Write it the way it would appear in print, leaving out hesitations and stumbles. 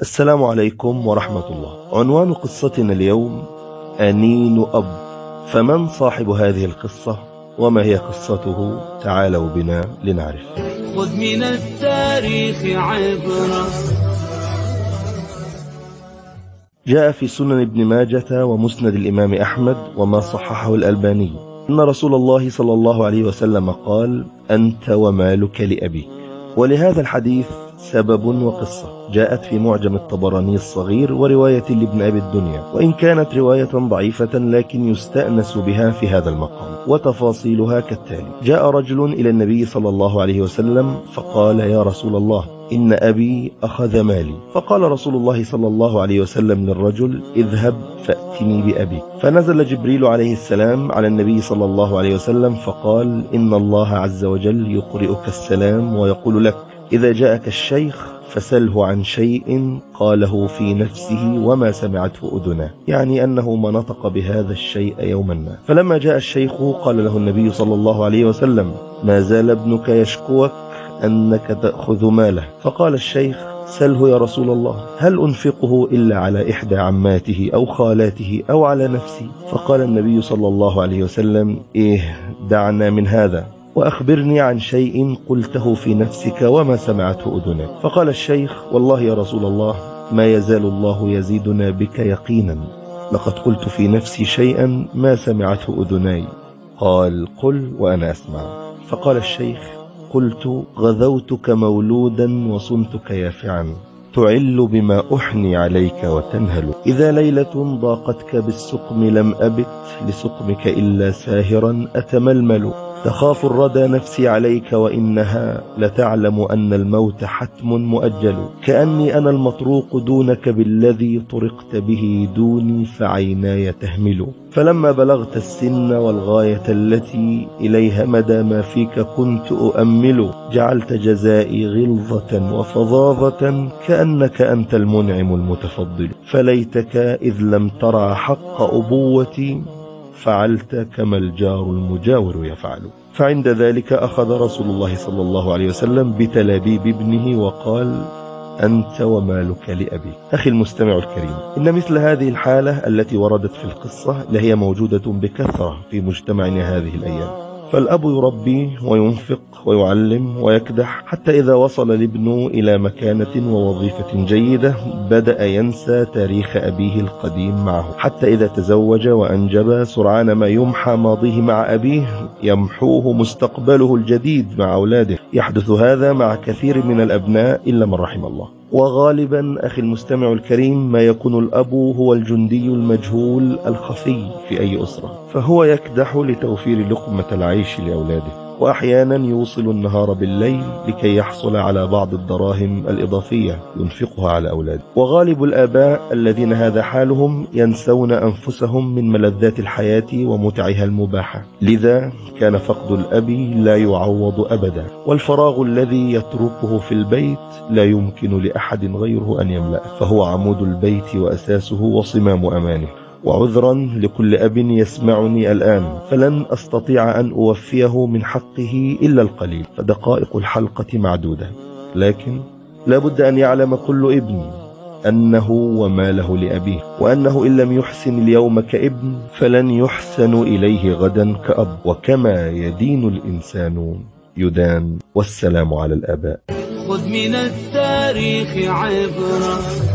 السلام عليكم ورحمة الله. عنوان قصتنا اليوم أنين أب. فمن صاحب هذه القصة وما هي قصته؟ تعالوا بنا لنعرف. خذ من التاريخ عبرة. جاء في سنن ابن ماجة ومسند الإمام أحمد وما صححه الألباني أن رسول الله صلى الله عليه وسلم قال: أنت ومالك لأبيك. ولهذا الحديث سبب وقصة جاءت في معجم الطبراني الصغير ورواية لابن أبي الدنيا، وإن كانت رواية ضعيفة لكن يستأنس بها في هذا المقام، وتفاصيلها كالتالي: جاء رجل إلى النبي صلى الله عليه وسلم فقال: يا رسول الله، إن أبي أخذ مالي. فقال رسول الله صلى الله عليه وسلم للرجل: اذهب فأتني بأبيك. فنزل جبريل عليه السلام على النبي صلى الله عليه وسلم فقال: إن الله عز وجل يقرئك السلام ويقول لك: إذا جاءك الشيخ فسله عن شيء قاله في نفسه وما سمعته أذناه، يعني أنه ما نطق بهذا الشيء يوما ما. فلما جاء الشيخ قال له النبي صلى الله عليه وسلم: ما زال ابنك يشكوك أنك تأخذ ماله. فقال الشيخ: سله يا رسول الله، هل أنفقه إلا على إحدى عماته أو خالاته أو على نفسي؟ فقال النبي صلى الله عليه وسلم: دعنا من هذا، وأخبرني عن شيء قلته في نفسك وما سمعته أذنك. فقال الشيخ: والله يا رسول الله، ما يزال الله يزيدنا بك يقينا، لقد قلت في نفسي شيئا ما سمعته أذناي. قال: قل وأنا أسمع. فقال الشيخ: قلت: غذوتك مولودا وصنتك يافعا، تعل بما أحني عليك وتنهل، إذا ليلة ضاقتك بالسقم لم أبت لسقمك إلا ساهرا أتململ، تخاف الردى نفسي عليك وإنها لتعلم أن الموت حتم مؤجل، كأني أنا المطروق دونك بالذي طرقت به دوني فعيناي تهمل، فلما بلغت السن والغاية التي إليها مدى ما فيك كنت أؤمل، جعلت جزائي غلظة وفظاظة كأنك أنت المنعم المتفضل، فليتك إذ لم ترى حق أبوتي فعلت كما الجار المجاور يفعل. فعند ذلك أخذ رسول الله صلى الله عليه وسلم بتلابيب ابنه وقال: أنت ومالك لأبيك. أخي المستمع الكريم، إن مثل هذه الحالة التي وردت في القصة لهي موجودة بكثرة في مجتمعنا هذه الأيام، فالأب يربي وينفق ويعلم ويكدح حتى إذا وصل الابن إلى مكانة ووظيفة جيدة بدأ ينسى تاريخ أبيه القديم معه، حتى إذا تزوج وأنجب سرعان ما يمحى ماضيه مع أبيه يمحوه مستقبله الجديد مع أولاده. يحدث هذا مع كثير من الأبناء إلا من رحم الله. وغالبا أخي المستمع الكريم ما يكون الأب هو الجندي المجهول الخفي في أي أسرة، فهو يكدح لتوفير لقمة العيش لأولاده، وأحيانا يوصل النهار بالليل لكي يحصل على بعض الدراهم الإضافية ينفقها على أولاده. وغالب الآباء الذين هذا حالهم ينسون أنفسهم من ملذات الحياة ومتعها المباحة، لذا كان فقد الأب لا يعوض أبدا، والفراغ الذي يتركه في البيت لا يمكن لأحد غيره أن يملأه، فهو عمود البيت وأساسه وصمام أمانه. وعذرا لكل أب يسمعني الآن، فلن أستطيع أن أوفيه من حقه إلا القليل، فدقائق الحلقة معدودة، لكن لابد أن يعلم كل ابن أنه وماله لأبيه، وأنه إن لم يحسن اليوم كابن فلن يحسن إليه غدا كأب، وكما يدين الإنسان يدان. والسلام على الآباء. خذ من التاريخ عبرة.